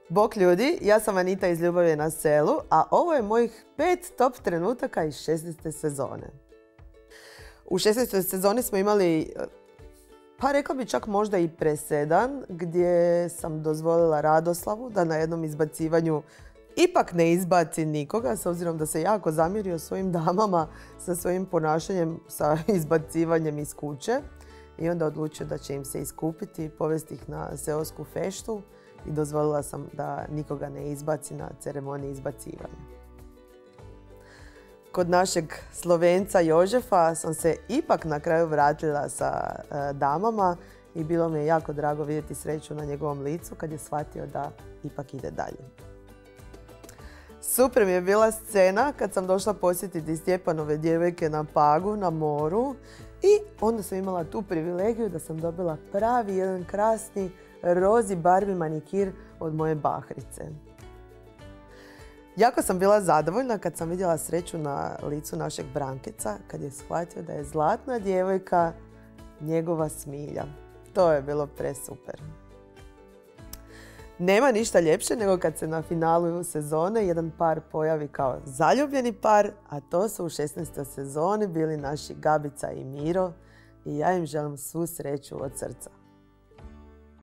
Bok ljudi, ja sam Anita iz Ljubav je na selu, a ovo je mojih 5 top trenutaka iz 16. sezone. U 16. sezoni smo imali, pa rekla bi čak možda i presedan, gdje sam dozvolila Radoslavu da na jednom izbacivanju ipak ne izbaci nikoga, s obzirom da se jako zamjerio svojim damama sa svojim ponašanjem, sa izbacivanjem iz kuće. I onda odlučio da će im se iskupiti i povesti ih na seosku feštu i dozvolila sam da nikoga ne izbaci na ceremoniji izbacivanja. Kod našeg Slovenca Jožefa sam se ipak na kraju vratila sa damama i bilo mi je jako drago vidjeti sreću na njegovom licu kad je shvatio da ipak ide dalje. Super mi je bila scena kad sam došla posjetiti Stjepanove djevojke na Pagu, na moru, i onda sam imala tu privilegiju da sam dobila pravi jedan krasni rozi Barbie manikir od moje Bahrice. Jako sam bila zadovoljna kad sam vidjela sreću na licu našeg Brankeca, kad je shvatio da je zlatna djevojka njegova Smilja. To je bilo presuper. Nema ništa ljepše nego kad se na finalu sezone jedan par pojavi kao zaljubljeni par, a to su u 16. sezoni bili naši Gabica i Miro i ja im želim svu sreću od srca.